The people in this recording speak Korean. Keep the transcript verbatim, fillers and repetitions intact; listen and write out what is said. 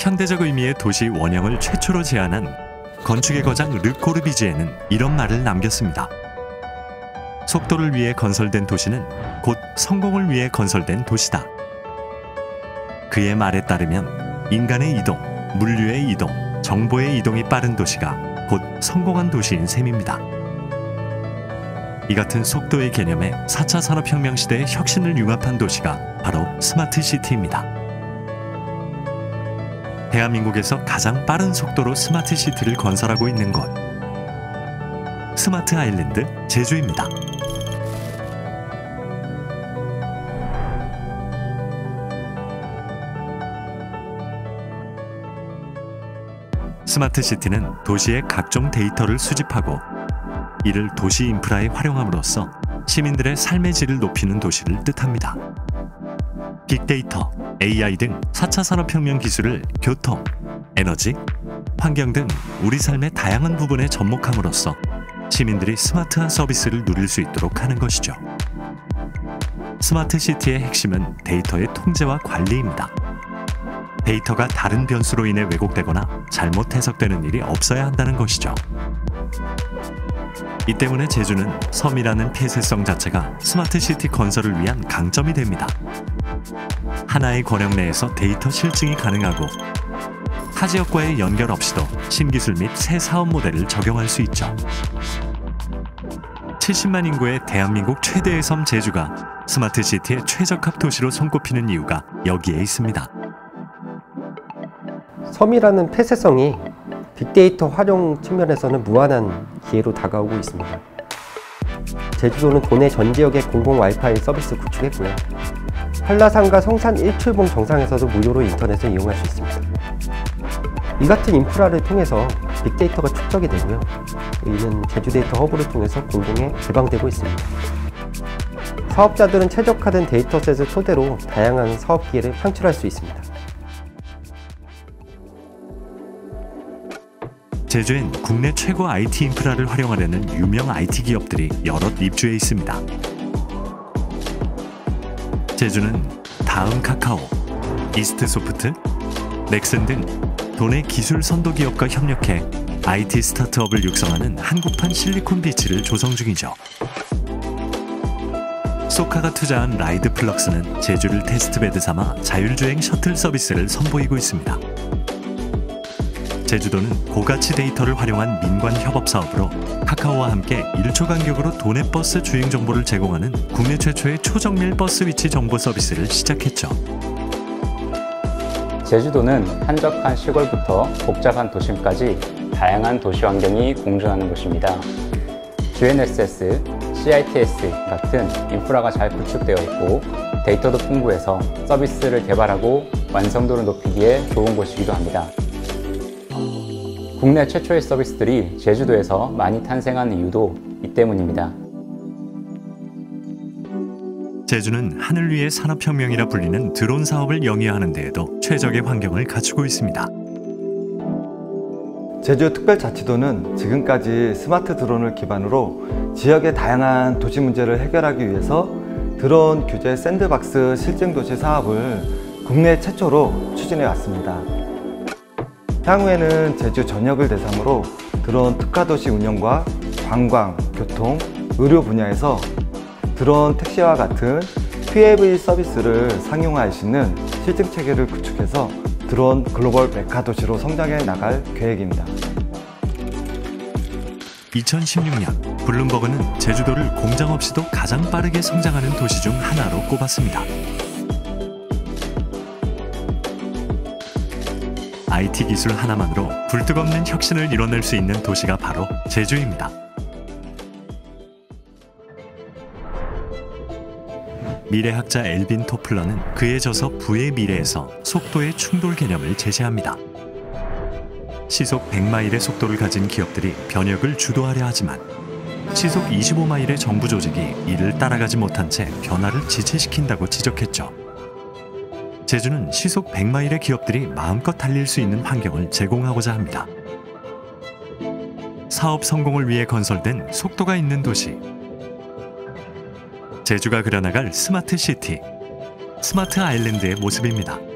현대적 의미의 도시 원형을 최초로 제안한 건축의 거장 르 코르비지에는 이런 말을 남겼습니다. 속도를 위해 건설된 도시는 곧 성공을 위해 건설된 도시다. 그의 말에 따르면 인간의 이동, 물류의 이동, 정보의 이동이 빠른 도시가 곧 성공한 도시인 셈입니다. 이 같은 속도의 개념에 사 차 산업혁명 시대의 혁신을 융합한 도시가 바로 스마트 시티입니다. 대한민국에서 가장 빠른 속도로 스마트 시티를 건설하고 있는 곳, 스마트 아일랜드 제주입니다. 스마트 시티는 도시의 각종 데이터를 수집하고 이를 도시 인프라에 활용함으로써 시민들의 삶의 질을 높이는 도시를 뜻합니다. 빅데이터, 에이아이 등 사 차 산업혁명 기술을 교통, 에너지, 환경 등 우리 삶의 다양한 부분에 접목함으로써 시민들이 스마트한 서비스를 누릴 수 있도록 하는 것이죠. 스마트 시티의 핵심은 데이터의 통제와 관리입니다. 데이터가 다른 변수로 인해 왜곡되거나 잘못 해석되는 일이 없어야 한다는 것이죠. 이 때문에 제주는 섬이라는 폐쇄성 자체가 스마트 시티 건설을 위한 강점이 됩니다. 하나의 권역 내에서 데이터 실증이 가능하고 타 지역과의 연결 없이도 신기술 및 새 사업 모델을 적용할 수 있죠. 칠십만 인구의 대한민국 최대의 섬 제주가 스마트 시티의 최적합 도시로 손꼽히는 이유가 여기에 있습니다. 섬이라는 폐쇄성이 빅데이터 활용 측면에서는 무한한 기회로 다가오고 있습니다. 제주도는 도내 전 지역에 공공 와이파이 서비스 구축했고요. 한라산과 성산 일출봉 정상에서도 무료로 인터넷을 이용할 수 있습니다. 이 같은 인프라를 통해서 빅데이터가 축적이 되고요. 이는 제주데이터 허브를 통해서 공공에 개방되고 있습니다. 사업자들은 최적화된 데이터셋을 토대로 다양한 사업 기회를 창출할 수 있습니다. 제주엔 국내 최고 아이티 인프라를 활용하려는 유명 아이티 기업들이 여럿 입주해 있습니다. 제주는 다음 카카오, 이스트소프트, 넥슨 등 도내 기술 선도 기업과 협력해 아이티 스타트업을 육성하는 한국판 실리콘비치를 조성 중이죠. 소카가 투자한 라이드 플럭스는 제주를 테스트베드 삼아 자율주행 셔틀 서비스를 선보이고 있습니다. 제주도는 고가치 데이터를 활용한 민관 협업 사업으로 카카오와 함께 일 초 간격으로 도내 버스 주행 정보를 제공하는 국내 최초의 초정밀 버스 위치 정보 서비스를 시작했죠. 제주도는 한적한 시골부터 복잡한 도심까지 다양한 도시 환경이 공존하는 곳입니다. 지엔에스에스, 씨아이티에스 같은 인프라가 잘 구축되어 있고 데이터도 풍부해서 서비스를 개발하고 완성도를 높이기에 좋은 곳이기도 합니다. 국내 최초의 서비스들이 제주도에서 많이 탄생한 이유도 이 때문입니다. 제주는 하늘 위의 산업혁명이라 불리는 드론 사업을 영위하는 데에도 최적의 환경을 갖추고 있습니다. 제주특별자치도는 지금까지 스마트 드론을 기반으로 지역의 다양한 도시 문제를 해결하기 위해서 드론 규제 샌드박스 실증도시 사업을 국내 최초로 추진해 왔습니다. 향후에는 제주 전역을 대상으로 드론 특화도시 운영과 관광, 교통, 의료 분야에서 드론 택시와 같은 피에이브이 서비스를 상용화할 수 있는 실증체계를 구축해서 드론 글로벌 메카 도시로 성장해 나갈 계획입니다. 이천십육 년 블룸버그는 제주도를 공장 없이도 가장 빠르게 성장하는 도시 중 하나로 꼽았습니다. 아이티 기술 하나만으로 굴뚝없는 혁신을 이뤄낼 수 있는 도시가 바로 제주입니다. 미래학자 엘빈 토플러는 그의 저서 부의 미래에서 속도의 충돌 개념을 제시합니다. 시속 백 마일의 속도를 가진 기업들이 변혁을 주도하려 하지만 시속 이십오 마일의 정부 조직이 이를 따라가지 못한 채 변화를 지체시킨다고 지적했죠. 제주는 시속 백 마일의 기업들이 마음껏 달릴 수 있는 환경을 제공하고자 합니다. 사업 성공을 위해 건설된 속도가 있는 도시. 제주가 그려나갈 스마트 시티, 스마트 아일랜드의 모습입니다.